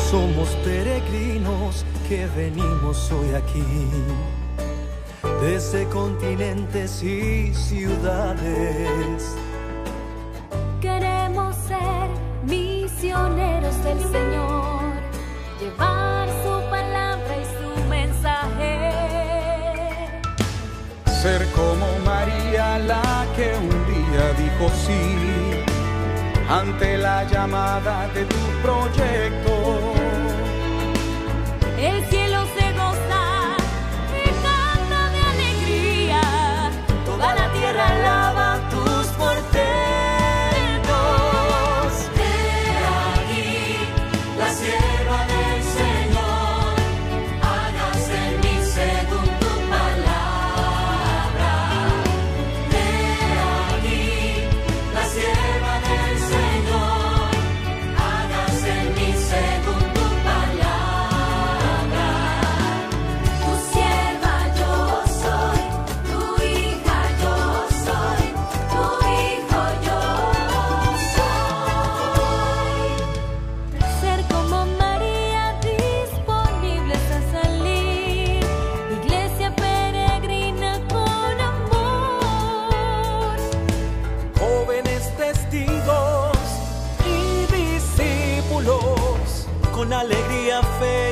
Somos peregrinos que venimos hoy aquí, desde continentes y ciudades. Queremos ser misioneros del Señor, llevar su palabra y su mensaje. Ser como María, la que un día dijo sí ante la llamada de tu proyecto. El cielo se goza y canta de alegría, toda la tierra alaba tus portentos. He aquí la sierva del Señor, hágase en mí según tu palabra. He aquí la sierva del Señor, hágase en mí según tu palabra. Tu sierva yo soy, tu hija yo soy, tu hijo yo soy. Ser como María, disponibles a salir, iglesia peregrina con amor. Jóvenes testigos y discípulos, con alegría, fe